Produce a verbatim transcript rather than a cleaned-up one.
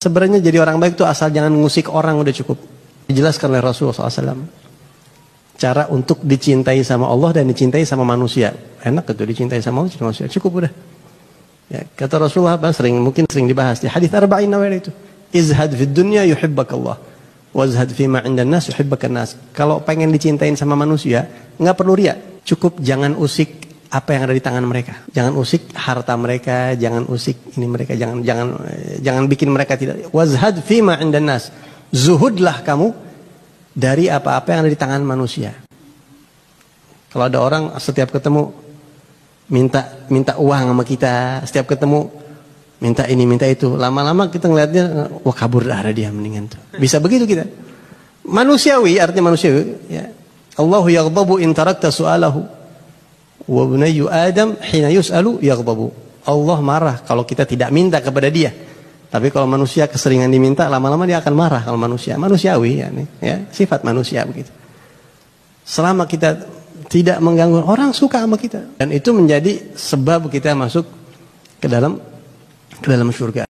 Sebenarnya jadi orang baik itu asal jangan ngusik orang udah cukup. Dijelaskan oleh Rasulullah shallallahu alaihi wasallam cara untuk dicintai sama Allah dan dicintai sama manusia. Enak itu dicintai sama Allah, manusia cukup udah. Ya, kata Rasulullah apa sering mungkin sering dibahas di hadis arba'in nawawi itu. Izhad fid dunya yuhibbakallah, wazhad fima 'indan nas yuhibbakan nas. Kalau pengen dicintain sama manusia, nggak perlu riya. Cukup jangan usik apa yang ada di tangan mereka. Jangan usik harta mereka, jangan usik ini mereka, jangan jangan jangan bikin mereka tidak. Wazhad fima 'indan nas. Zuhudlah kamu dari apa-apa yang ada di tangan manusia. Kalau ada orang setiap ketemu minta minta uang sama kita, setiap ketemu minta ini minta itu, lama-lama kita ngelihatnya wah kabur dah ada dia mendingan tuh. Bisa begitu kita. Manusiawi artinya manusiawi. Ya. Allahu yaghdabu in tarakta su'alahu wa bunayyu Adam hina yus'alu yaghdabu. Allah marah kalau kita tidak minta kepada dia. Tapi kalau manusia keseringan diminta, lama-lama dia akan marah kalau manusia. Manusiawi, ya, nih, ya sifat manusia begitu. Selama kita tidak mengganggu, orang suka sama kita. Dan itu menjadi sebab kita masuk ke dalam ke dalam surga.